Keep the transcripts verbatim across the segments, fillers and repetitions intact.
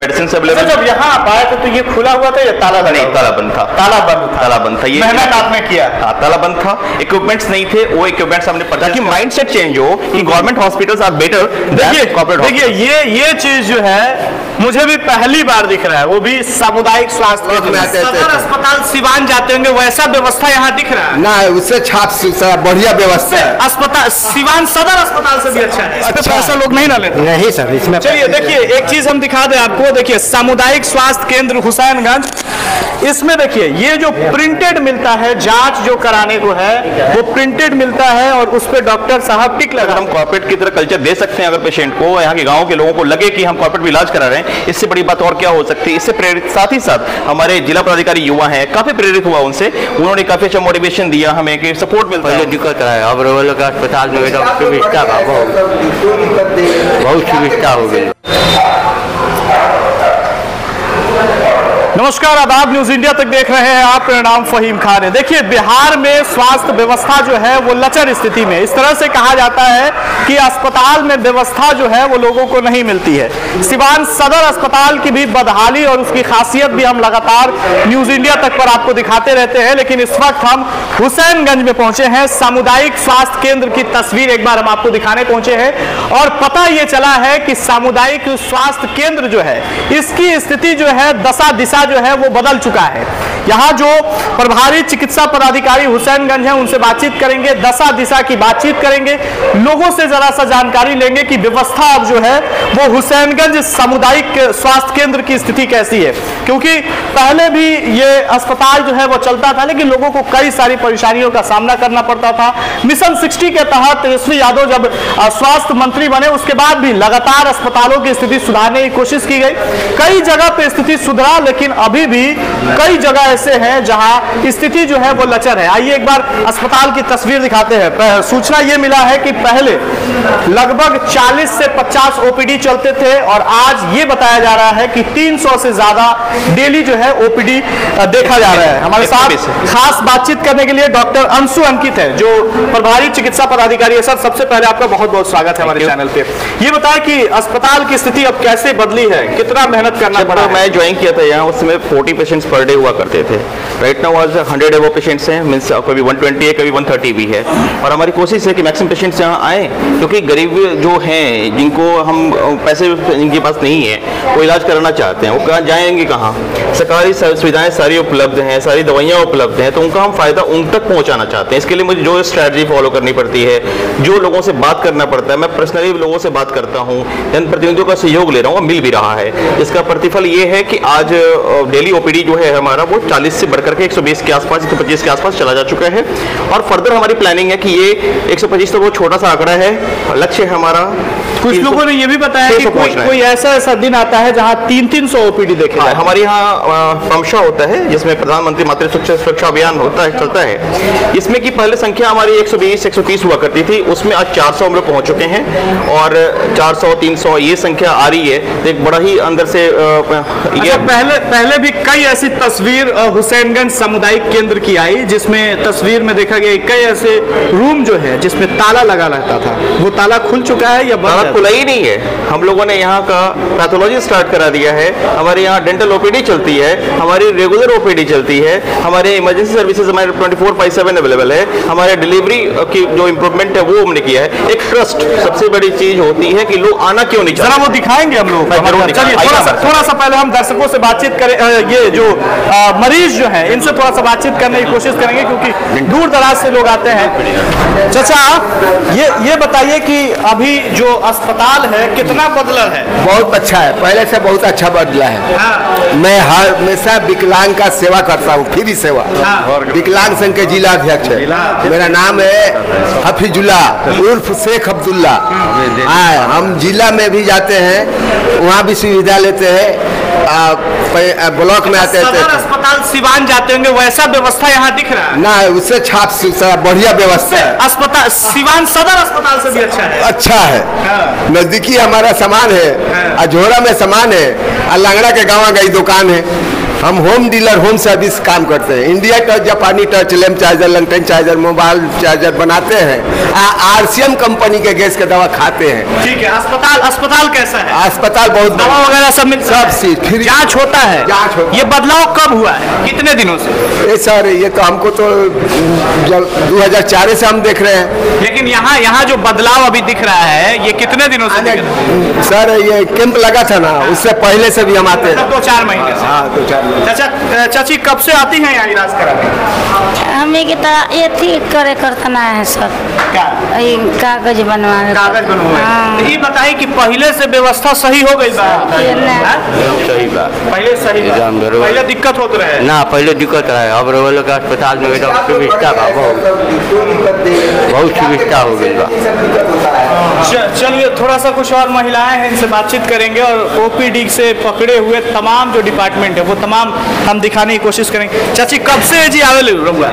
Medicine available. जब यहाँ आप आए थे तो ये खुला हुआ था या ताला नहीं, ताला बंद था। ताला बंद था ताला बंद था। ये मेहनत आपने किया। हाँ, ताला बंद था, इक्विपमेंट्स नहीं थे, वो इक्विपमेंट्स हमने पता कि माइंडसेट चेंज हो कि गवर्नमेंट हॉस्पिटल्स आर बेटर। देखिए देखिए ये ये चीज जो है मुझे भी पहली बार दिख रहा है, वो भी सामुदायिक स्वास्थ्य सदर अस्पताल सिवान जाते होंगे वैसा व्यवस्था यहाँ दिख रहा है ना, उससे छाप बढ़िया व्यवस्था है। अस्पताल सिवान सदर अस्पताल से भी अच्छा है। अच्छा, ऐसा लोग नहीं ना लेते। नहीं सर, इसमें चलिए देखिए एक चीज हम दिखा दें आपको। देखिए सामुदायिक स्वास्थ्य केंद्र हुसैनगंज, इसमें देखिए ये जो प्रिंटेड मिलता है, जांच जो कराने को है वो प्रिंटेड मिलता है और उस पर डॉक्टर साहब टिक लगा। हम कॉर्पोरेट की तरह कल्चर दे सकते हैं अगर पेशेंट को, यहाँ के गांव के लोगों को लगे कि हम कॉर्पोरेट में इलाज करा रहे हैं, इससे बड़ी बात और क्या हो सकती है। इससे प्रेरित साथ ही साथ हमारे जिला पदाधिकारी युवा हैं, काफी प्रेरित हुआ उनसे, उन्होंने काफी अच्छा मोटिवेशन दिया हमें कि सपोर्ट मिलता है। दिक्कत है अब लोग अस्पताल में सुविधा बहुत सुविधा हो गई। नमस्कार, आदाब, न्यूज इंडिया तक देख रहे हैं आप। मेरा नाम फहीम खान है। देखिए बिहार में स्वास्थ्य व्यवस्था जो है वो लचर स्थिति में, इस तरह से कहा जाता है कि अस्पताल में व्यवस्था जो है वो लोगों को नहीं मिलती है। सिवान सदर अस्पताल की भी बदहाली और उसकी खासियत भी हम लगातार न्यूज इंडिया तक पर आपको दिखाते रहते हैं, लेकिन इस वक्त हम हुसैनगंज में पहुंचे हैं। सामुदायिक स्वास्थ्य केंद्र की तस्वीर एक बार हम आपको दिखाने पहुंचे हैं और पता ये चला है कि सामुदायिक स्वास्थ्य केंद्र जो है इसकी स्थिति जो है दशा दिशा जो है वो बदल चुका है। यहाँ जो प्रभारी चिकित्सा पदाधिकारी हुसैनगंज हैं उनसे बातचीत करेंगे, दशा दिशा की बातचीत करेंगे, लोगों से जरा सा जानकारी लेंगे कि व्यवस्था अब जो है वो हुसैनगंज सामुदायिक स्वास्थ्य केंद्र की स्थिति कैसी है, क्योंकि पहले भी ये अस्पताल जो है वो चलता था लेकिन लोगों को कई सारी परेशानियों का सामना करना पड़ता था। मिशन सिक्सटी के तहत तेजस्वी यादव जब स्वास्थ्य मंत्री बने उसके बाद भी लगातार अस्पतालों की स्थिति सुधारने की कोशिश की गई। कई जगह पे स्थिति सुधरा, लेकिन अभी भी कई जगह ऐसे हैं जहां स्थिति जो है वो लचर है। आइए एक बार अस्पताल की तस्वीर दिखाते हैं। सूचना ये मिला है कि पहले लगभग चालीस से पचास ओपीडी चलते थे और आज ये बताया जा रहा है कि तीन सौ से ज्यादा डेली जो है ओपीडी देखा जा रहा है। हमारे साथ खास बातचीत करने के लिए डॉक्टर अंशु अंकित है जो प्रभारी चिकित्सा पदाधिकारी है। सर, सबसे पहले आपका बहुत बहुत स्वागत है हमारे चैनल पे। ये बताएं कि अस्पताल की स्थिति अब कैसे बदली है, कितना मेहनत करना पड़ा? मैं ज्वाइन किया था यहाँ उस समय चालीस पेशेंट्स पर डे हुआ करते थे। राइट नाउ आज सौ एबो पेशेंट्स हैं, मींस कभी एक सौ बीस है, कभी एक सौ तीस भी है। और हमारी कोशिश है कि मैक्सिमम पेशेंट्स यहाँ आए, क्योंकि गरीब जो हैं जिनको हम पैसे जिनके पास नहीं है वो इलाज कराना चाहते हैं, वो कहाँ जाएंगे, कहाँ? सरकारी सुविधाएं सारी उपलब्ध हैं, सारी दवाइयाँ उपलब्ध हैं, तो उनका हम फायदा उन तक पहुँचाना चाहते हैं। इसके लिए मुझे जो स्ट्रैटेजी फॉलो करनी पड़ती है, जो लोगों से बात करना पड़ता है, मैं पर्सनली लोगों से बात करता हूँ, जनप्रतिनिधियों का सहयोग ले रहा हूँ, मिल भी रहा है। इसका प्रतिफल ये है कि आज डेली ओपीडी जो है हमारा वो चालीस से बढ़कर के एक सौ बीस के आसपास, एक सौ पच्चीस के आसपास चला जा चुका है। और फर्दर हमारी प्लानिंग है कि ये एक सौ पच्चीस तो वो छोटा सा आंकड़ा है, लक्ष्य है हमारा। कुछ लोगों ने ये भी बताया कि कोई, कोई ऐसा ऐसा दिन आता है जहां तीन तीन सौ ओपीडी देखे जाए। हमारे यहाँ पंशा होता है जिसमें प्रधानमंत्री मातृ सुरक्षा अभियान होता है, चलता है। इसमें की पहले संख्या हमारी एक सौ बीस एक सौ तीस हुआ करती थी, उसमें आज चार सौ हम लोग पहुंच चुके हैं और चार सौ तीन सौ ये संख्या आ रही है। तो एक बड़ा ही अंदर से ये अच्छा, पहले पहले भी कई ऐसी तस्वीर हुसैनगंज सामुदायिक केंद्र की आई जिसमें तस्वीर में देखा गया कई ऐसे रूम जो है जिसमें ताला लगा रहता था, वो ताला खुल चुका है या ताला खुला ही नहीं है? हम लोगों ने यहाँ का पैथोलॉजी स्टार्ट करा दिया है। हमारे यहाँ डेंटल ओपीडी चलती है, हमारी रेगुलर ओपीडी चलती है, हमारे इमरजेंसी सर्विसेज हमारे twenty four by seven available है, हमारे डिलीवरी की जो इम्प्रूवमेंट है वो हमने किया है। एक ट्रस्ट सबसे बड़ी चीज होती है कि लोग आना क्यों नहीं चाहते, जरा वो दिखाएंगे हम लोग। चलिए थोड़ा सा थोड़ा सा पहले हम दर्शकों से बातचीत करें, ये जो आ, मरीज जो है इनसे थोड़ा सा बातचीत करने की कोशिश करेंगे क्योंकि दूर दराज से लोग आते हैं। चाचा, ये ये बताइए कि अभी जो अस्पताल है कितना बदला है? बहुत अच्छा है, पहले से बहुत अच्छा बदला है। हाँ। मैं हर हमेशा विकलांग का सेवा करता हूँ, फ्री सेवा। हाँ। विकलांग संघ के जिला अध्यक्ष है। मेरा नाम है हफीजुल्ला उर्फ शेख अब्दुल्ला। हम जिला में भी जाते हैं, वहाँ भी सुविधा लेते हैं, ब्लॉक में आते हैं। सदर अस्पताल सिवान जाते होंगे वैसा व्यवस्था यहाँ दिख रहा है ना, उससे छाप बढ़िया व्यवस्था है। अस्पताल सिवान सदर अस्पताल से भी अच्छा है। अच्छा है। हाँ। नजदीकी हमारा सामान है, अझोरा में सामान है, लंगड़ा के गाँव गई दुकान है, हम होम डीलर होम सर्विस काम करते हैं। इंडिया टच, जापानी touch, lamp charger, lantern charger, mobile charger बनाते हैं। आरसीएम कंपनी के गैस का दवा खाते हैं। ठीक है। अस्पताल अस्पताल कैसा है? अस्पताल बहुत दवा वगैरह सब मिल सब चीज फ्री। जांच होता है? जांच होता है। ये बदलाव कब हुआ है, कितने दिनों से? ये सर ये तो हमको तो जब दो हज़ार चार से हम देख रहे हैं। लेकिन यहाँ यहाँ जो बदलाव अभी दिख रहा है ये कितने दिनों से दिख रहा है? सर ये कैंप लगा था ना, उससे पहले से भी हम आते हैं। दो चार महीने से। हाँ दो चार महीने। चाचा चाची कब से आती हैं यहाँ इलाज कराने? हमें की तरह ये थी करे करतना है सर। क्या? ये कागज बनवाने। कागज बनवाए। हाँ। तो ये बताइए कि पहले से व्यवस्था सही हो गई बा? ये नहीं। सही बात। पहले सही बा? एकदम बरोबर। पहले दिक्कत होते रहे ना पहले दिक्कत है, अब रोग के अस्पताल में एकदम सुविधा बा, बहुत बहुत सुविधा हो गई बा। च- चलिए थोड़ा सा कुछ और महिलाएं हैं, इनसे बातचीत करेंगे और ओपीडी से पकड़े हुए तमाम जो डिपार्टमेंट है वो तमाम हम दिखाने की कोशिश करेंगे। चाची कब से जी आवे रहुआ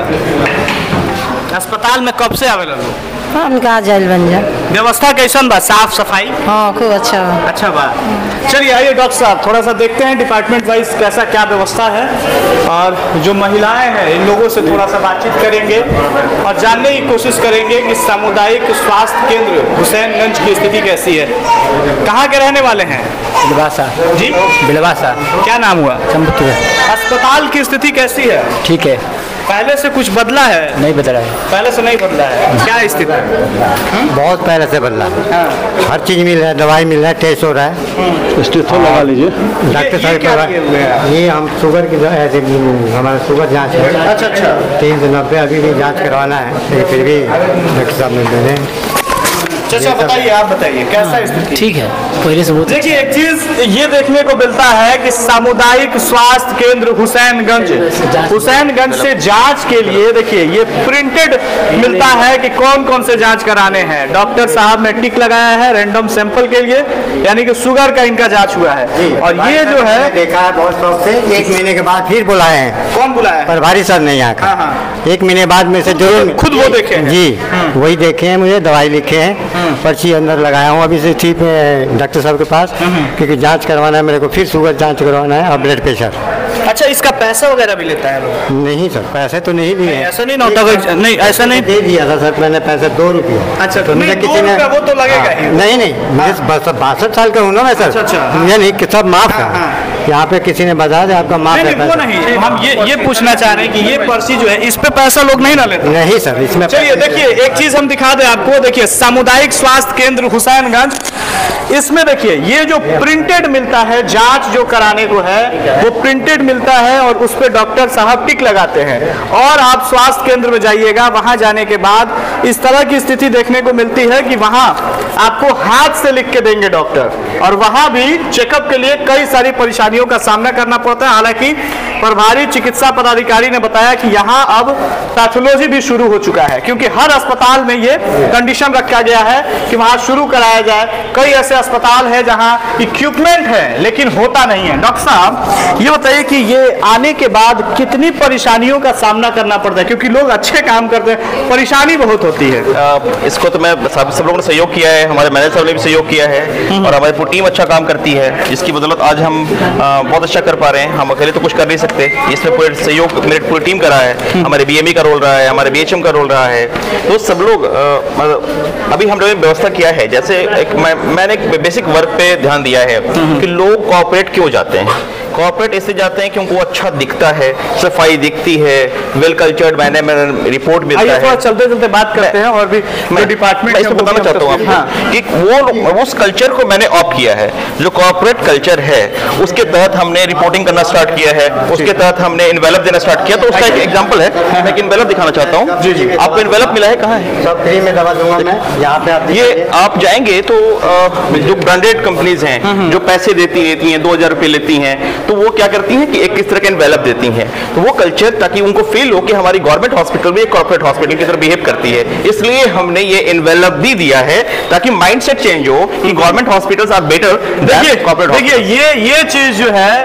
अस्पताल में, कब से आवे रहुआ? हम कहा जेल बन जा। व्यवस्था कैसन बा, साफ सफाई? हाँ खूब अच्छा बा। अच्छा बात। चलिए आइए डॉक्टर साहब थोड़ा सा देखते हैं डिपार्टमेंट वाइज कैसा क्या व्यवस्था है और जो महिलाएं हैं इन लोगों से थोड़ा सा बातचीत करेंगे और जानने की कोशिश करेंगे कि सामुदायिक स्वास्थ्य केंद्र हुसैनगंज की स्थिति कैसी है। कहाँ के रहने वाले हैं? बिलवासा। जी बिलवासा। क्या नाम हुआ? चंबुतुर। अस्पताल की स्थिति कैसी है? ठीक है। पहले से कुछ बदला है? नहीं बदला है। पहले से नहीं बदला है। क्या स्थिति है? बहुत पहले से बदला है। हर चीज मिल रहा है, दवाई मिल रहा है, टेस्ट हो रहा है। स्टेथो लगा लीजिए। डॉक्टर ये साहब क्या किए हुए हैं? ये हम शुगर की दवा- ऐसे हमारा शुगर जांच है। अच्छा अच्छा। तीन सौ नब्बे अभी भी जांच करवाना है, लेकिन फिर भी डॉक्टर साहब ने दे दें। चाचा बताइए, आप बताइए कैसा स्थिति? ठीक है, पहले से बहुत देखिए एक चीज ये देखने को मिलता है कि सामुदायिक स्वास्थ्य केंद्र हुसैनगंज हुसैनगंज से जांच के लिए देखिए ये प्रिंटेड मिलता है कि कौन कौन से जांच कराने हैं। डॉक्टर साहब ने टिक लगाया है रैंडम सैंपल के लिए, यानी कि शुगर का इनका जांच हुआ है। और ये जो है देखा है बहुत शौक से, एक महीने के बाद फिर बुलाए हैं। कौन बुलाया है? प्रभारी सर ने यहाँ हाँ, का एक महीने बाद में से जरूर खुद वो देखे हैं? जी वही देखे हैं, मुझे दवाई लिखे हैं, पर्ची अंदर लगाया हूँ अभी से ठीक है डॉक्टर साहब के पास, क्योंकि जांच करवाना है मेरे को, फिर शुगर जांच करवाना है और ब्लड प्रेशर। अच्छा इसका पैसा वगैरह भी लेता है लोग? नहीं सर पैसे तो नहीं लिए हैं। ऐसा नहीं नोटा कोई- नहीं ऐसा नहीं दे दिया था सर मैंने पैसे दो रुपये। अच्छा तो मुझे नहीं, दो किसी ने रुपया वो तो लगेगा हाँ, ही। नहीं नहीं मुझे बासठ साल का हूँ ना मैं सर। अच्छा, अच्छा, हाँ। मुझे नहीं कि सब माफ हाँ, का हाँ। यहाँ पे किसी ने बता दिया आपका माफ नहीं है नहीं वो पैसा। नहीं, हम ये ये पूछना चाह रहे हैं कि ये पर्ची जो है इस पे पैसा लोग नहीं ना लेते? नहीं सर इसमें चलिए देखिए एक चीज हम दिखा दें आपको, देखिए सामुदायिक स्वास्थ्य केंद्र हुसैनगंज, इसमें देखिए ये जो प्रिंटेड मिलता है जांच जो कराने को है वो प्रिंटेड मिलता है और उस पे डॉक्टर साहब टिक लगाते हैं। और आप स्वास्थ्य केंद्र में जाइएगा, वहां जाने के बाद इस तरह की स्थिति देखने को मिलती है कि वहां आपको हाथ से लिख के देंगे डॉक्टर, और वहां भी चेकअप के लिए कई सारी परेशानियों का सामना करना पड़ता है। हालांकि प्रभारी चिकित्सा पदाधिकारी ने बताया कि यहाँ अब पैथोलॉजी भी शुरू हो चुका है, क्योंकि हर अस्पताल में ये कंडीशन रखा गया है कि वहां शुरू कराया जाए। कई ऐसे अस्पताल है जहां इक्विपमेंट है लेकिन होता नहीं है। डॉक्टर साहब ये बताइए कि ये आने के बाद कितनी परेशानियों का सामना करना पड़ता है, क्योंकि लोग अच्छे काम करते हैं, परेशानी बहुत होती है। आ, इसको तो मैं सब सब लोगों ने सहयोग किया है, हमारे मैनेजर साहब ने भी सहयोग किया है और हमारी पूरी टीम अच्छा काम करती है, जिसकी बदौलत आज हम आ, बहुत अच्छा कर पा रहे हैं। हम अकेले तो कुछ कर नहीं सकते, इसमें पूरे सहयोग मेरी पूरी टीम का रहा है। हमारे बीएमई का रोल रहा है, हमारे बीएचएम का रोल रहा है, तो सब लोग आ, मतलब अभी हम लोगों ने व्यवस्था किया है। जैसे एक मैं, मैंने एक बेसिक वर्क पे ध्यान दिया है कि लोग कॉर्पोरेट क्यों जाते हैं। कॉर्पोरेट इसलिए जाते हैं क्योंकि वो अच्छा दिखता है, सफाई दिखती है, वेल कल्चर्ड मैंने में रिपोर्ट मिलता है। थोड़ा चलते चलते बात करते हैं और भी मैं डिपार्टमेंट इसको बताना चाहता हूँ आपको कि वो उस कल्चर को मैंने ऑप्ट किया है जो कॉर्पोरेट कल्चर है, उसके तहत हमने रिपोर्टिंग करना स्टार्ट किया है, उसके तहत हमने इन्वेलप देना स्टार्ट किया। तो उसका एक एग्जांपल है, मैं एक इन्वेलप दिखाना चाहता हूँ। जी जी आपको इन्वेलप मिला है, कहाँ है? सब फ्री में दवा दूंगा मैं, यहाँ पे आप ये आप जाएंगे तो अ, जो ब्रांडेड कंपनीज हैं जो पैसे देती रहती हैं, दो हजार रुपये लेती हैं, तो वो क्या करती हैं कि एक किस तरह का एनवेलप देती हैं, तो वो कल्चर ताकि उनको फील हो कि हमारी गवर्नमेंट हॉस्पिटल भी एक कॉर्पोरेट हॉस्पिटल की तरह बिहेव करती है, इसलिए हमने ये एनवेलप भी दिया है ताकि माइंडसेट चेंज हो कि गवर्नमेंट हॉस्पिटल्स आर बेटर। देखिए देखिए ये ये चीज जो है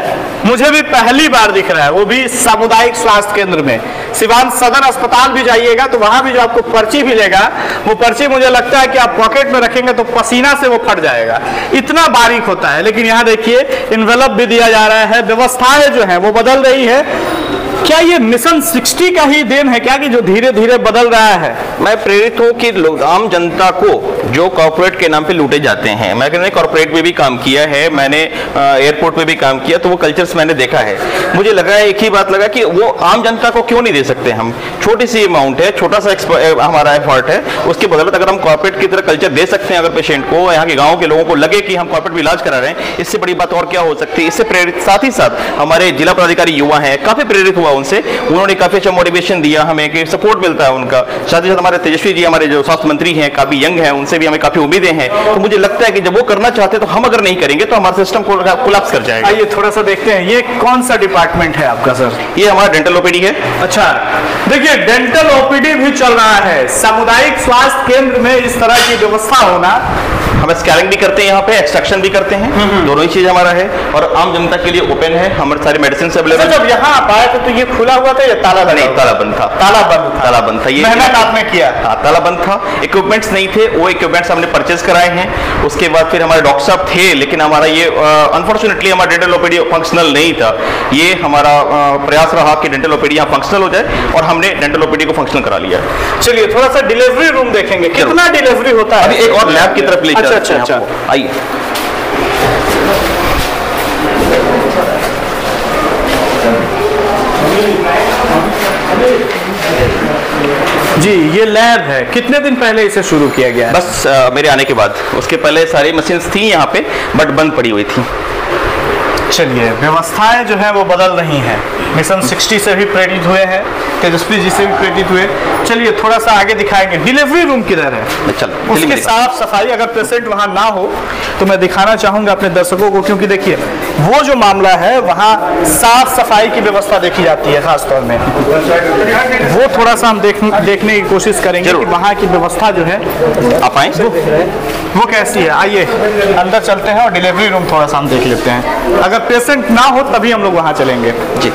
मुझे भी पहली बार दिख रहा है, वो भी सामुदायिक स्वास्थ्य केंद्र में। सिवान सदर अस्पताल भी जाइएगा तो वहां भी जो आपको पर्ची मिलेगा, वो पर्ची मुझे लगता है कि आप पॉकेट में रखेंगे तो पसीना से वो फट जाएगा, इतना बारीक होता है। लेकिन यहाँ देखिए इन्वेलप भी दिया जा रहा है, व्यवस्थाएं जो है वो बदल रही है। क्या ये मिशन साठ का ही देन है क्या कि जो धीरे धीरे बदल रहा है? मैं प्रेरित हूँ कि लोग आम जनता को जो कॉर्पोरेट के नाम पे लूटे जाते हैं, मैंने कॉर्पोरेट में भी काम किया है, मैंने एयरपोर्ट पे भी काम किया, तो वो कल्चर्स मैंने देखा है। मुझे लगा है, एक ही बात लगा कि वो आम जनता को क्यों नहीं दे सकते हम। छोटी सी अमाउंट है, छोटा सा हमारा एफर्ट है, उसके बदौलत अगर हम कॉर्पोरेट की तरह कल्चर दे सकते हैं, अगर पेशेंट को, यहाँ के गाँव के लोगों को लगे कि हम कॉर्पोरेट में इलाज करा रहे हैं, इससे बड़ी बात और क्या हो सकती है। इससे प्रेरित साथ ही साथ हमारे जिला पदाधिकारी युवा हैं, काफी प्रेरित हुआ उनसे, उन्होंने काफी अच्छा मोटिवेशन दिया हमें कि सपोर्ट मिलता है उनका। साथ ही साथ हमारे तेजस्वी जी, हमारे जो स्वास्थ्य मंत्री हैं, काफी यंग हैं, उनसे भी हमें काफी उम्मीदें हैं। तो मुझे लगता है कि जब वो करना चाहते हैं तो हम अगर नहीं करेंगे तो हमारा सिस्टम कोलैप्स कर जाएगा। आइए थोड़ा सा देखते हैं, ये कौन सा डिपार्टमेंट है आपका सर? ये हमारा डेंटल ओपीडी है। अच्छा, देखिए डेंटल ओपीडी भी चल रहा है। सामुदायिक स्वास्थ्य केंद्र में इस तरह की व्यवस्था होना, हम स्कैनिंग भी करते हैं यहाँ पे, एक्सट्रैक्शन भी करते हैं, दोनों ही चीज हमारा है और आम जनता के लिए ओपन है। हमारे सारी मेडिसिन अवेलेबल। जब यहाँ आप आए थे तो ये खुला हुआ था या ताला बंद? नहीं, ताला बंद था। ताला बंद था। ताला बंद था। ये मेहनत आपने किया? हाँ, ताला बंद था, इक्विपमेंट्स नहीं थे, वो इक्विपमेंट्स हमने परचेज कराए हैं। उसके बाद फिर हमारे डॉक्टर साहब थे, लेकिन हमारा ये अनफॉर्चुनेटली हमारा डेंटल ओपीडी फंक्शनल नहीं था। ये हमारा प्रयास रहा कि डेंटल ओपीडी यहाँ फंक्शनल हो जाए और हमने डेंटल ओपीडी को फंक्शनल करा लिया। चलिए थोड़ा सा डिलीवरी रूम देखेंगे, कितना डिलीवरी होता है? अभी एक और लैब की तरफ ले अच्छा अच्छा अच्छा, आइए। जी, ये लैब है। कितने दिन पहले इसे शुरू किया गया? बस आ, मेरे आने के बाद। उसके पहले सारी मशीन्स थी यहाँ पे बट बंद पड़ी हुई थी। चलिए, व्यवस्थाएं जो है वो बदल रही हैं। मिशन साठ से भी प्रेरित हुए हैं, तेजस्वी जी से भी प्रेरित हुए। चलिए थोड़ा सा आगे दिखाएंगे, डिलीवरी रूम किधर है? चल, उसकी साफ सफाई, अगर पेशेंट वहां ना हो तो मैं दिखाना चाहूंगा अपने दर्शकों को, क्योंकि देखिए वो जो मामला है वहां साफ सफाई की व्यवस्था देखी जाती है खासतौर में। वो थोड़ा सा हम देख, देखने की कोशिश करेंगे कि वहाँ की व्यवस्था जो है, आप आए वो, वो कैसी है। आइए अंदर चलते हैं और डिलीवरी रूम थोड़ा सा हम देख लेते हैं। अगर पेशेंट ना हो तभी हम लोग वहाँ चलेंगे। जी,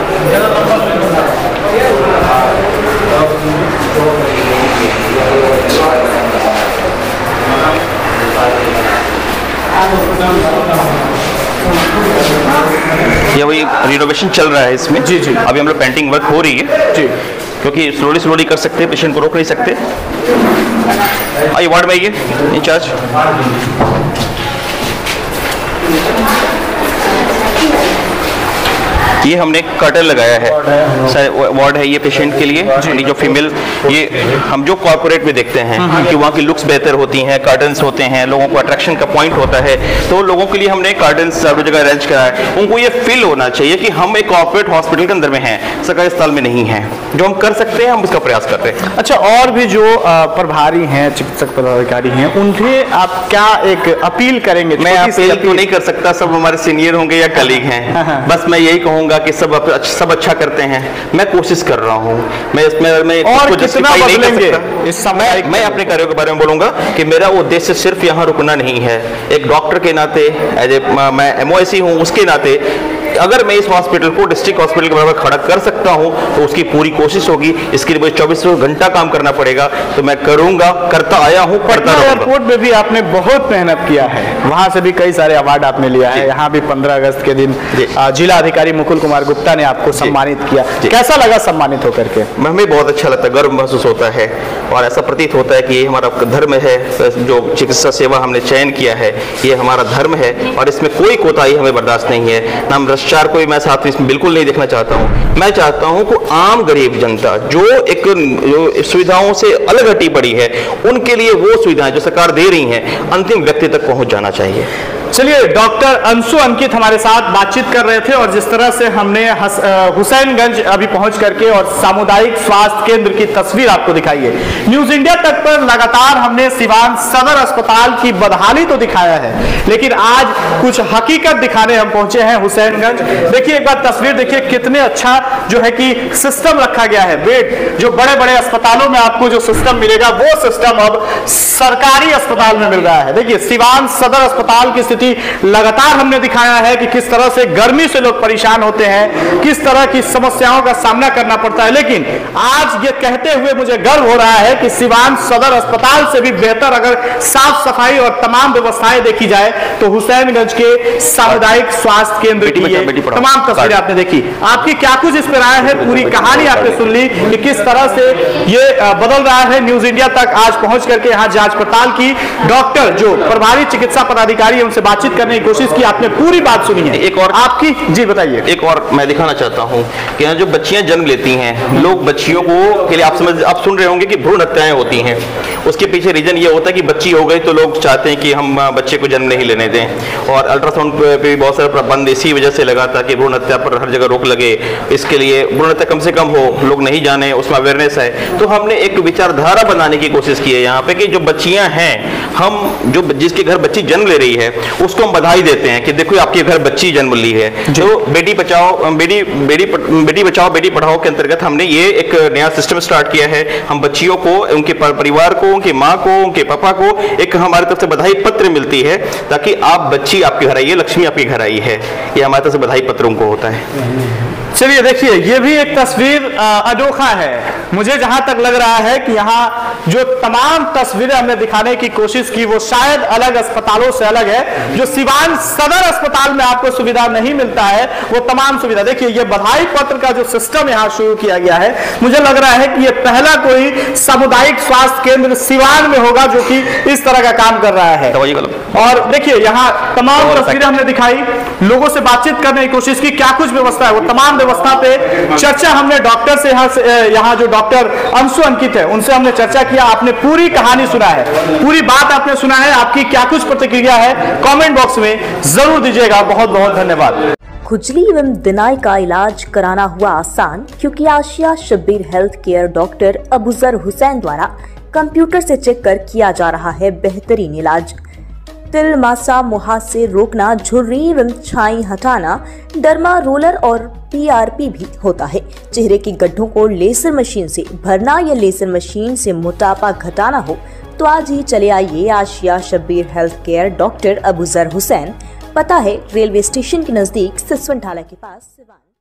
ये वही रिनोवेशन चल रहा है इसमें। जी जी, अभी हम लोग पेंटिंग वर्क हो रही है जी, क्योंकि स्लोली स्लोली कर सकते हैं, पेशेंट को रोक नहीं सकते। आइए वार्ड में आइए, इंचार्ज। ये हमने कर्टन लगाया है, सर वार्ड है ये पेशेंट के लिए, जो फीमेल, ये हम जो कॉर्पोरेट में देखते हैं कि वहाँ की लुक्स बेहतर होती हैं, कर्टन्स होते हैं, लोगों को अट्रैक्शन का पॉइंट होता है, तो लोगों के लिए हमने कर्टन्स सब जगह अरेंज करा है। उनको ये फील होना चाहिए कि हम एक कॉर्पोरेट हॉस्पिटल के अंदर में हैं, सरकारी अस्पताल में नहीं है। जो हम कर सकते हैं हम उसका प्रयास करते हैं। अच्छा, और भी जो प्रभारी हैं, चिकित्सक पदाधिकारी हैं, उन्हें आप क्या एक अपील करेंगे? मैं अपील तो नहीं कर सकता, सब हमारे सीनियर होंगे या कलीग हैं, बस मैं यही कहूँगा कि सब सब अच्छा करते हैं। मैं कोशिश कर रहा हूँ, मैं इसमें मैं और कितना बदलेंगे इस समय? मैं अपने कार्यों के बारे में बोलूंगा कि मेरा उद्देश्य सिर्फ यहाँ रुकना नहीं है। एक डॉक्टर के नाते, एज ए मैं एमओएसी हूँ, उसके नाते अगर मैं इस हॉस्पिटल को डिस्ट्रिक्ट हॉस्पिटल के बराबर खड़ा कर सकता हूं तो उसकी पूरी कोशिश होगी। इसके लिए मुझे चौबीसों घंटा काम करना पड़ेगा, तो मैं करूंगा, करता आया हूं, करता रहूंगा। एयरपोर्ट में भी आपने बहुत मेहनत किया है, वहां से भी कई सारे अवार्ड आपने लिया है। यहाँ भी पंद्रह अगस्त के दिन जिला अधिकारी मुकुल कुमार गुप्ता ने आपको सम्मानित किया। कैसा लगा सम्मानित होकर के? हमें बहुत अच्छा लगता है, गर्व महसूस होता है और ऐसा प्रतीत होता है कि ये हमारा धर्म है। जो चिकित्सा सेवा हमने चयन किया है ये हमारा धर्म है और इसमें कोई कोताही हमें बर्दाश्त नहीं है। ना भ्रष्टाचार को भी मैं साथ में इसमें बिल्कुल नहीं देखना चाहता हूँ। मैं चाहता हूँ कि आम गरीब जनता जो एक जो सुविधाओं से अलग हटी पड़ी है, उनके लिए वो सुविधाएं जो सरकार दे रही हैं अंतिम व्यक्ति तक पहुंच जाना चाहिए। चलिए, डॉक्टर अंशु अंकित हमारे साथ बातचीत कर रहे थे और जिस तरह से हमने हुसैनगंज अभी पहुंच करके और सामुदायिक स्वास्थ्य केंद्र की तस्वीर आपको दिखाई है। न्यूज इंडिया तक पर लगातार हमने सिवान सदर अस्पताल की बदहाली तो दिखाया है, लेकिन आज कुछ हकीकत दिखाने हम पहुंचे हैं हुसैनगंज। देखिए एक बार तस्वीर देखिए, कितने अच्छा जो है कि सिस्टम रखा गया है। बेड जो बड़े बड़े अस्पतालों में आपको जो सिस्टम मिलेगा वो सिस्टम अब सरकारी अस्पताल में मिल रहा है। देखिए सिवान सदर अस्पताल की स्थिति क्योंकि लगातार हमने दिखाया है कि किस तरह से गर्मी से लोग परेशान होते हैं, किस तरह की समस्याओं का सामना करना पड़ता है। लेकिन आज ये कहते हुए मुझे गर्व हो रहा है कि सिवान सदर अस्पताल से भी बेहतर अगर साफ सफाई और तमाम व्यवस्थाएं देखी जाए तो हुसैनगंज के सामुदायिक स्वास्थ्य केंद्र की ये तमाम तस्वीरें आपने देखी। आपकी क्या कुछ इस पर राय है? पूरी कहानी आपने सुन ली कि किस तरह से ये बदल रहा है। न्यूज इंडिया तक आज पहुंच करके यहाँ जांच पड़ताल की, डॉक्टर जो प्रभारी चिकित्सा पदाधिकारी उनसे बातचीत करने की कोशिश की, आपने पूरी बात सुनी है। एक और आपकी जी बताइए। एक और मैं दिखाना चाहता हूँ कि यहाँ जो बच्चियां जन्म लेती हैं, लोग बच्चियों को के लिए आप समझ आप सुन रहे होंगे कि भ्रूण हत्याएं होती हैं। उसके पीछे रीजन ये होता है कि बच्ची हो गई तो लोग चाहते हैं कि हम बच्चे को जन्म नहीं लेने दें, और अल्ट्रासाउंड पे भी बहुत सारा प्रतिबंध इसी वजह से लगा था कि भ्रूण हत्या पर हर जगह रोक लगे। इसके लिए भ्रूण हत्या कम से कम हो, लोग नहीं जाने, उसमें अवेयरनेस है। तो हमने एक विचारधारा बनाने की कोशिश की है यहाँ पे कि जो बच्चियां हैं, हम जो जिसके घर बच्ची जन्म ले रही है उसको हम बधाई देते हैं कि देखो आपके घर बच्ची जन्म ली है। जो बेटी बचाओ बेटी बेटी बेटी बचाओ बेटी पढ़ाओ के अंतर्गत हमने ये एक नया सिस्टम स्टार्ट किया है। हम बच्चियों को, उनके परिवार को, उनकी माँ को, उनके पापा को एक हमारी तरफ से बधाई पत्र मिलती है ताकि आप बच्ची आपके घर आई है, लक्ष्मी आपके घर आई है, ये हमारी तरफ से बधाई पत्र उनको होता है। चलिए देखिए, ये भी एक तस्वीर अनोखा है। मुझे जहां तक लग रहा है कि यहाँ जो तमाम तस्वीरें हमने दिखाने की कोशिश की वो शायद अलग अस्पतालों से अलग है। जो सिवान सदर अस्पताल में आपको सुविधा नहीं मिलता है वो तमाम सुविधा, देखिए ये बधाई पत्र का जो सिस्टम यहाँ शुरू किया गया है, मुझे लग रहा है कि ये पहला कोई सामुदायिक स्वास्थ्य केंद्र सिवान में होगा जो कि इस तरह का काम कर रहा है। और देखिए यहाँ तमाम तस्वीरें हमने दिखाई, लोगों से बातचीत करने की कोशिश की, क्या कुछ व्यवस्था है वो तमाम व्यवस्था पे चर्चा हमने डॉक्टर से यहाँ से यहाँ जो डॉक्टर अंशु अंकित है उनसे हमने चर्चा किया। आपने पूरी कहानी सुना है, पूरी बात आपने सुना है। आपकी क्या कुछ प्रतिक्रिया है कमेंट बॉक्स में जरूर दीजिएगा। बहुत बहुत धन्यवाद। खुजली एवं दिनाई का इलाज कराना हुआ आसान, क्योंकि Ashiya Shabbir health care doctor Abuzar Hussain द्वारा कंप्यूटर से चेक कर किया जा रहा है बेहतरीन इलाज। तिल, मासा, मुहासे रोकना, झुर्री एवं छाई हटाना, डर्मा रोलर और पीआरपी भी होता है। चेहरे की गड्ढों को लेजर मशीन से भरना या लेजर मशीन से मोटापा घटाना हो तो आज ही चले आइए Ashiya Shabbir health care doctor Abuzar Hussain. पता है रेलवे स्टेशन के नजदीक सिसवन ढाला के पास सिवान।